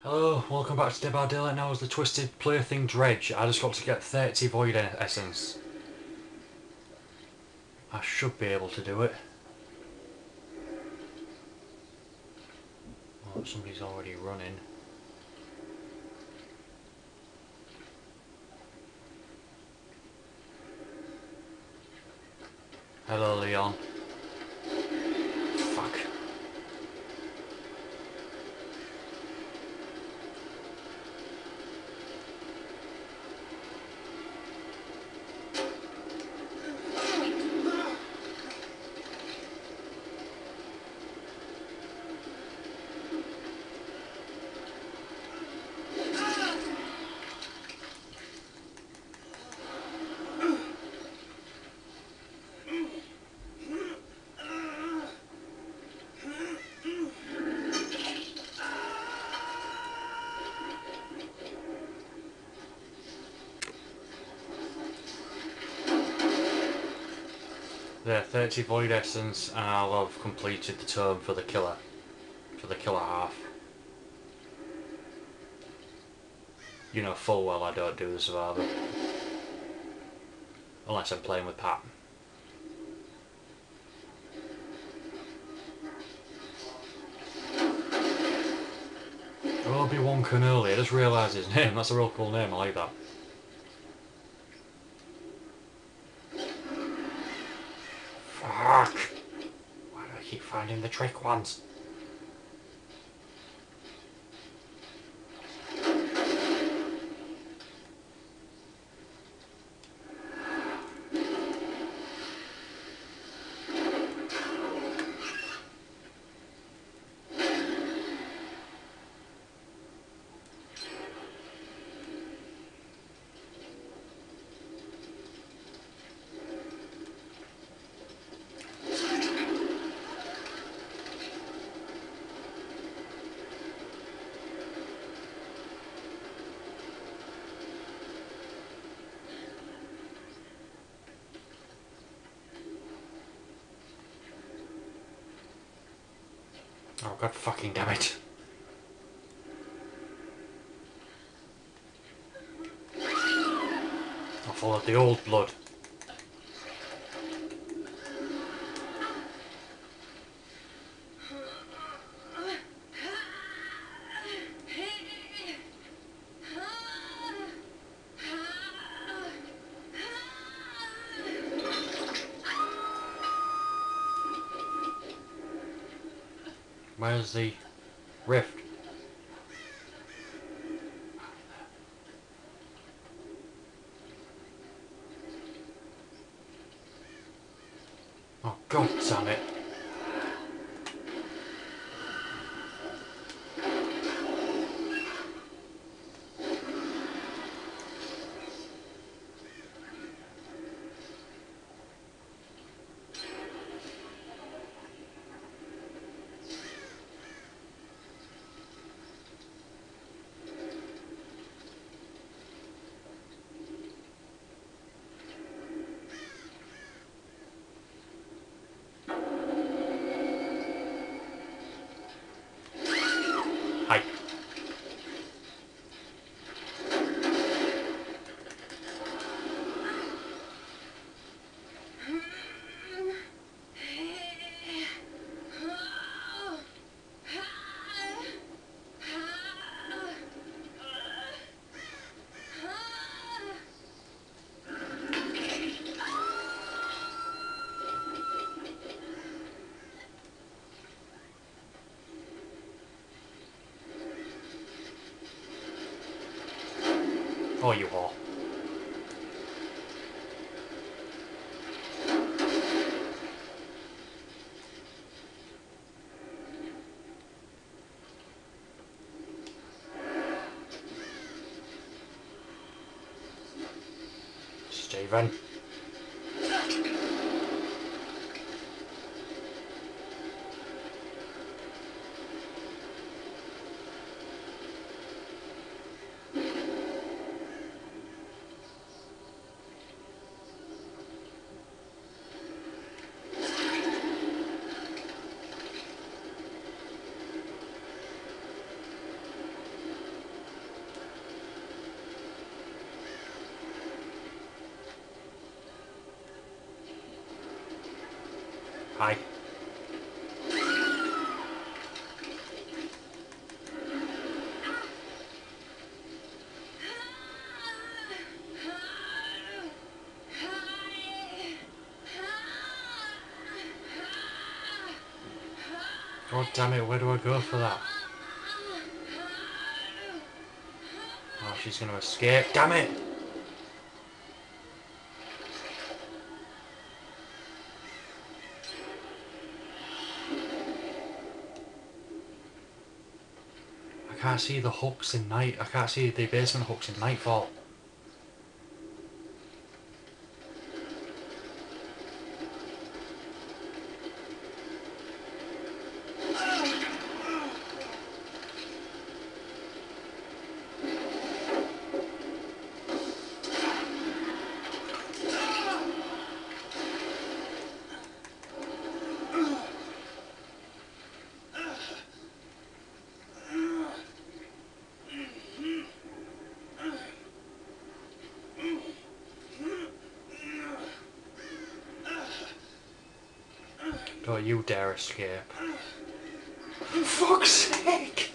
Hello, welcome back to Dead by Daylight. Now as the Twisted Plaything Dredge. I just got to get 30 Void Essence. I should be able to do it. Oh, somebody's already running. Hello, Leon. Fuck. There, 30 Void Essence and I'll have completed the tome for the killer. For the killer half. You know full well I don't do the survivor. Unless I'm playing with Pat. Obi-Wan Kenobi, I just realised his name, that's a real cool name, I like that. Fuck! Why do I keep finding the trick ones? Oh god fucking damn it. I followed the old blood. Where's the rift? Oh god damn it. Hi. Oh, you all. Stephen. Hi. God damn it, where do I go for that? Oh, she's gonna escape. Damn it! I can't see the hooks in night. I can't see the basement hooks in Nightfall. Don't you dare escape. For fuck's sake!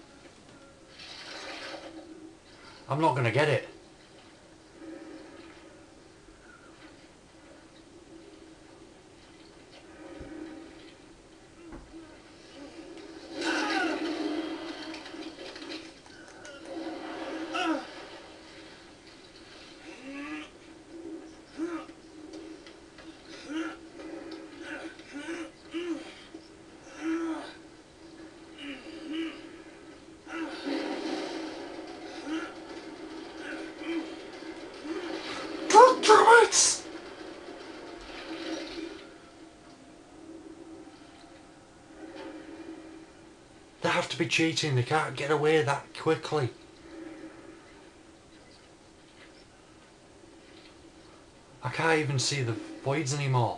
I'm not gonna get it. Damn it! They have to be cheating, they can't get away that quickly. I can't even see the voids anymore.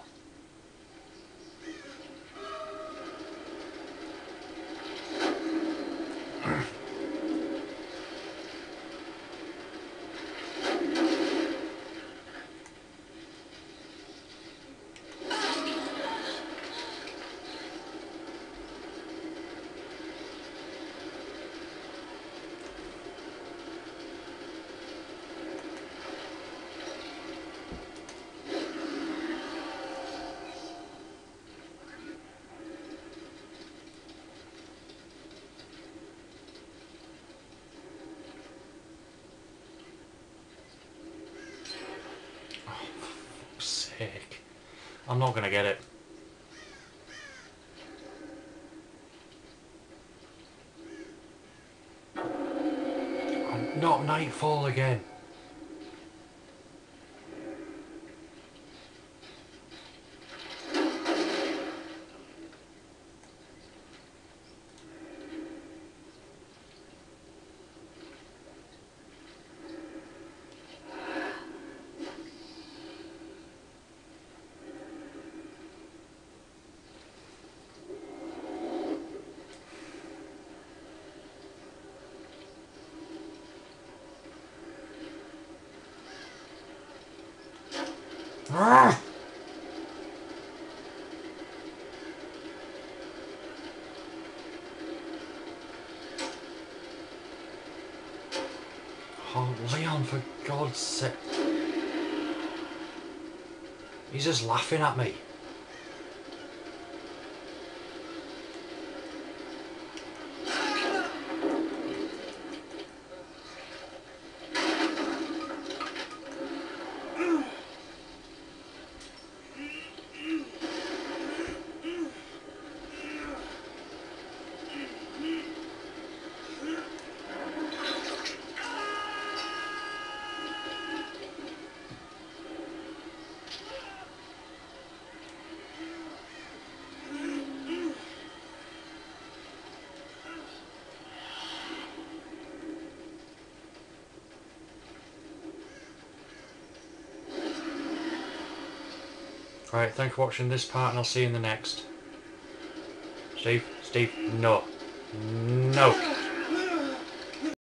Sake. I'm not gonna get it. Not Nightfall again. Ah! Oh, Leon, for God's sake. He's just laughing at me. Right, thanks for watching this part and I'll see you in the next. Steve, no. No.